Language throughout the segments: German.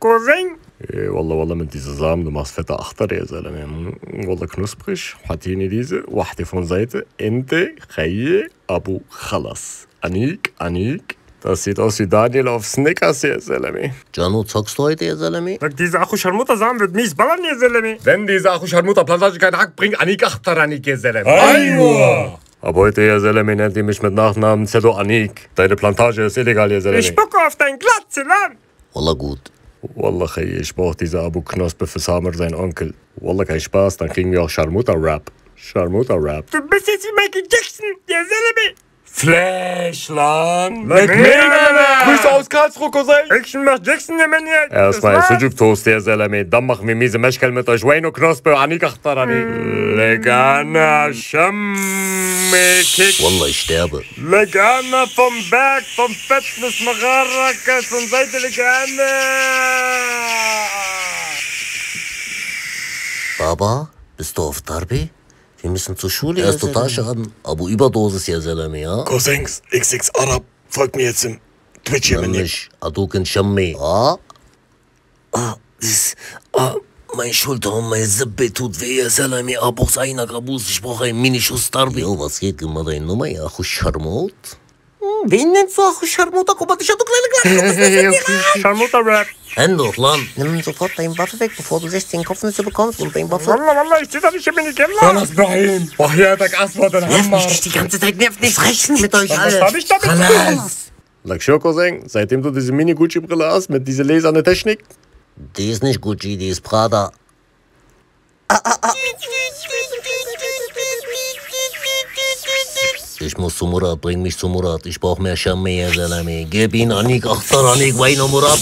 كوزين. والله والله من diese Samen, du machst fette Achter يا زلمة. والله knusprig. حاطيني diese واحدة von Seite. Ente, Chaye, Abu Khalas. Anik. Das sieht aus wie Daniel auf Snickers, يا زلمة. Jano, zockst du heute, يا زلمة? Sag, diese Achu Scharmutter Samen wird mies ballern, يا زلمة. Wenn diese Achu Scharmutter Plantage keinen Hack bringt, Anik Achter, Anik, يا زلمة. أيوة. Aber heute, يا زلمة, nennt ihr mich mit Nachnamen Zedo Anik. Deine Plantage ist illegal, يا زلمة. Ich spucke auf dein Glatze, Mann. Wallah gut. Wallah, Chaye, ich brauch diese Abu Knospe für Samer, sein Onkel. Wallah, kein Spaß, dann kriegen wir auch Scharmutter-Rap. Scharmutter-Rap. Du bist jetzt wie Michael Jackson, يا زلمة. Flashland. Leck mir, Alter. Grüße aus Karlsruhe, Cousin. Action macht Jackson, يا Mann. Erstmal Sujuk Toast, يا زلمة. Dann machen wir miese Meschkel mit euch. Wayno Knospe, Anik Achtarani. Legana, Kick. Wallah, ich sterbe. Legana vom Berg, vom Fett bis Maracas und Seite Legana. Baba, bist du auf Darbi? Wir müssen zur Schule. Erste Tasche an, aber Überdosis, يا زلمة, ja? Cousins, XX Arab, folgt mir jetzt im Twitch hier, Mann. Aduk in Shammi. Mein Schulter und meine Sippe tut weh, يا زلمة. Abos einer Kabus, ich brauche einen Minischuss Darbi. Jo, was geht? Gib mal deine Nummer, ja, Achu Scharmut. Wen nennst du Achu Scharmut? Guck mal, ich hab du kleine Glatze. Scharmutter-Rap. Händler, Land. Nimm sofort deine Waffe weg, bevor du 16 Kopfnüsse bekommst und deine Waffe... Wallah, ich seh da nicht, ich bin nicht Kämmler. خلاص Brahim. وحياتك أسود الحمار. Die ganze Zeit nervt nicht reichen mit euch alle. Was hab ich damit zu tun? Sag schon, Cousin, seitdem du diese Mini-Gucci-Brille hast, mit dieser laserne Technik, Die ist nicht Gucci, die ist Prada. Ich muss zu Murat, bring mich zu Murat. Ich brauch mehr Shammi, ya Salami. Gib ihn Anik, Akhtar, Anik, Wayno, Murat.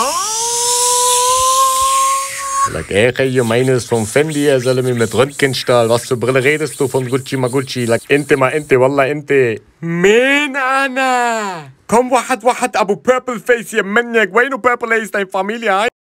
like, ey, meine ist vom Fendi, ya Salami, mit Röntgenstahl. Was für Brille redest du von Gucci Magucci? Like, ente ma ente, wallah ente. Min ana. Komm, واحد Abu Purple Face, ya Maniac. Wayno Purple ist deine Familie,